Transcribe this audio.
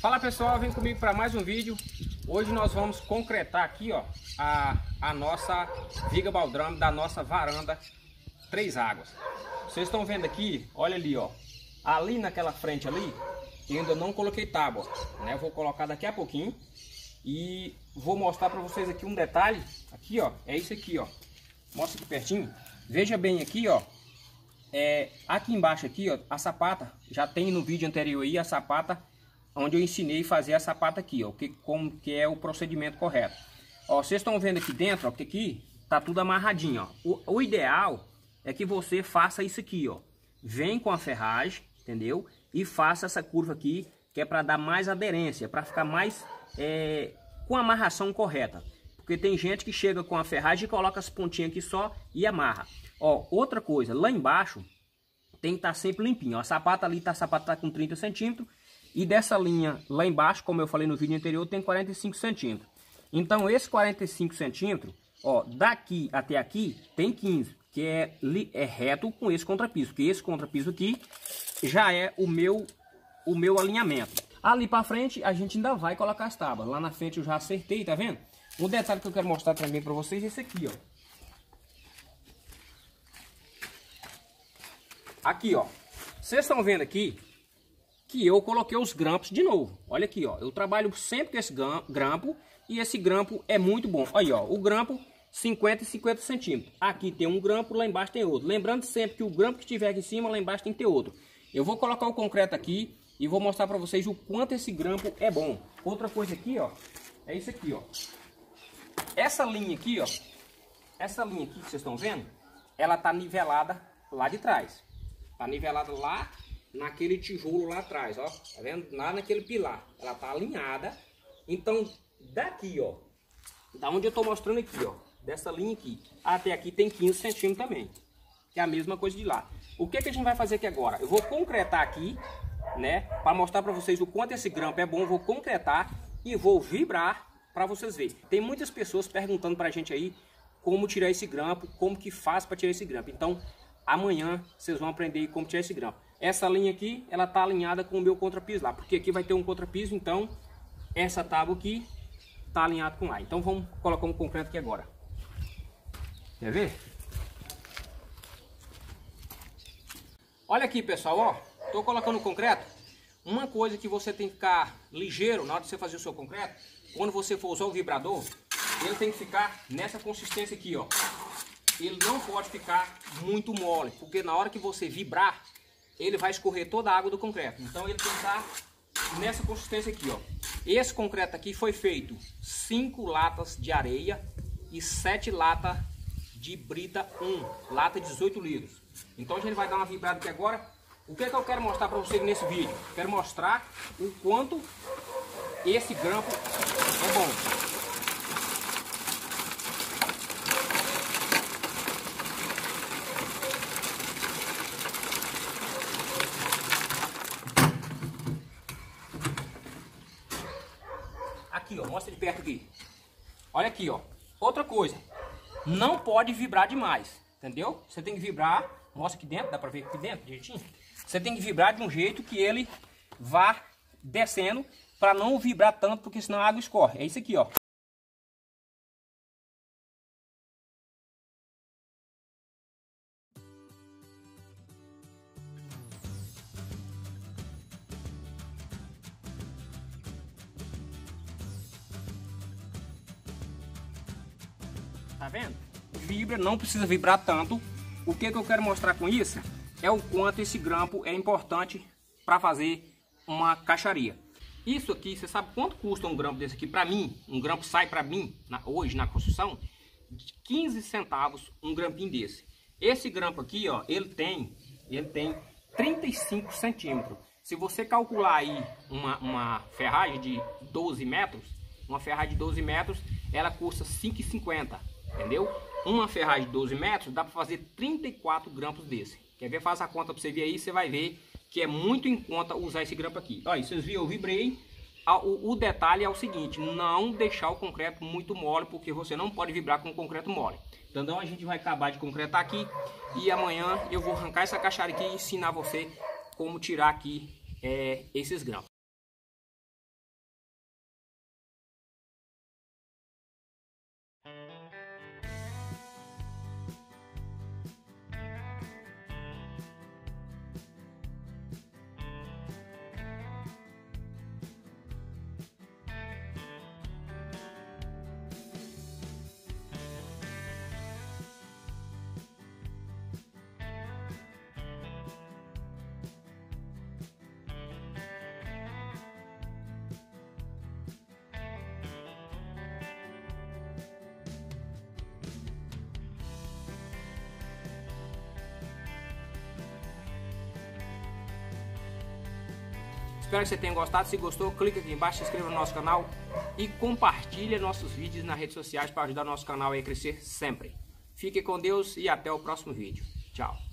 Fala pessoal, vem comigo para mais um vídeo. Hoje nós vamos concretar aqui, ó, a nossa viga baldrame da nossa varanda Três Águas. Vocês estão vendo aqui, olha ali, ó, ali naquela frente ali, eu ainda não coloquei tábua, né? Vou colocar daqui a pouquinho e vou mostrar para vocês aqui um detalhe. Aqui, ó, é isso aqui, ó. Mostra aqui pertinho. Veja bem aqui, ó. Aqui embaixo aqui, ó, a sapata, já tem no vídeo anterior aí a sapata, onde eu ensinei a fazer a sapata aqui, ó, como que é o procedimento correto. Ó, vocês estão vendo aqui dentro, ó, que aqui tá tudo amarradinho, ó. O ideal é que você faça isso aqui, ó. Vem com a ferragem, entendeu? E faça essa curva aqui, que é para dar mais aderência, para ficar mais com a amarração correta. Porque tem gente que chega com a ferragem e coloca as pontinhas aqui só e amarra. Ó, outra coisa, lá embaixo tem que estar sempre limpinho. Ó, a sapata ali, a sapata tá com 30 centímetros. E dessa linha lá embaixo, como eu falei no vídeo anterior, tem 45 centímetros. Então esse 45 centímetros, ó, daqui até aqui tem 15, que é reto com esse contrapiso. Porque esse contrapiso aqui já é o meu alinhamento. Ali para frente a gente ainda vai colocar as tábuas. Lá na frente eu já acertei, tá vendo? Um detalhe que eu quero mostrar também para vocês é esse aqui, ó. Aqui, ó. Vocês estão vendo aqui que eu coloquei os grampos de novo. Olha aqui, ó. Eu trabalho sempre com esse grampo e esse grampo é muito bom. Aí, ó. O grampo 50 e 50 centímetros. Aqui tem um grampo, lá embaixo tem outro. Lembrando sempre que o grampo que tiver aqui em cima, lá embaixo tem que ter outro. Eu vou colocar o concreto aqui e vou mostrar para vocês o quanto esse grampo é bom. Outra coisa aqui, ó. É isso aqui, ó. Essa linha aqui, ó. Essa linha aqui que vocês estão vendo, ela tá nivelada lá de trás. Tá nivelada lá naquele tijolo lá atrás, ó. Tá vendo? Lá naquele pilar. Ela tá alinhada. Então, daqui, ó. Da onde eu tô mostrando aqui, ó. Dessa linha aqui. Até aqui tem 15 centímetros também. Que é a mesma coisa de lá. O que a gente vai fazer aqui agora? Eu vou concretar aqui, né? Para mostrar para vocês o quanto esse grampo é bom. Eu vou concretar e vou vibrar para vocês verem. Tem muitas pessoas perguntando pra gente aí como tirar esse grampo, como que faz para tirar esse grampo. Então, amanhã vocês vão aprender como tirar esse grampo. Essa linha aqui, ela tá alinhada com o meu contrapiso lá, porque aqui vai ter um contrapiso, então essa tábua aqui tá alinhada com lá. Então vamos colocar um concreto aqui agora. Quer ver? Olha aqui, pessoal, ó. Tô colocando o concreto. Uma coisa que você tem que ficar ligeiro na hora de você fazer o seu concreto, quando você for usar o vibrador, ele tem que ficar nessa consistência aqui, ó. Ele não pode ficar muito mole, porque na hora que você vibrar, ele vai escorrer toda a água do concreto. Então ele tem que estar nessa consistência aqui, ó. Esse concreto aqui foi feito 5 latas de areia e 7 latas de brita 1, lata 18 litros. Então a gente vai dar uma vibrada aqui agora. O que é que eu quero mostrar para vocês nesse vídeo? Quero mostrar o quanto esse grampo é bom. Aqui, ó, mostra de perto aqui. Olha aqui, ó. Outra coisa, não pode vibrar demais, entendeu? Você tem que vibrar, mostra aqui dentro, dá pra ver aqui dentro, direitinho. Você tem que vibrar de um jeito que ele vá descendo, para não vibrar tanto, porque senão a água escorre. É isso aqui, ó. Tá vendo? Vibra, não precisa vibrar tanto. O que eu quero mostrar com isso é o quanto esse grampo é importante para fazer uma caixaria. Isso aqui, você sabe quanto custa um grampo desse aqui para mim? Um grampo sai para mim, hoje na construção, de 15 centavos um grampinho desse. Esse grampo aqui, ó, ele tem 35 centímetros. Se você calcular aí uma ferragem de 12 metros, uma ferragem de 12 metros, ela custa 5,50, entendeu? Uma ferragem de 12 metros dá para fazer 34 grampos desse. Quer ver? Faz a conta para você ver aí, você vai ver que é muito em conta usar esse grampo aqui. Olha, vocês viram, eu vibrei. O detalhe é o seguinte, não deixar o concreto muito mole, porque você não pode vibrar com o concreto mole. Então a gente vai acabar de concretar aqui e amanhã eu vou arrancar essa caixaria aqui e ensinar você como tirar aqui esses grampos. Espero que você tenha gostado. Se gostou, clica aqui embaixo, se inscreva no nosso canal e compartilhe nossos vídeos nas redes sociais para ajudar nosso canal a crescer sempre. Fique com Deus e até o próximo vídeo. Tchau.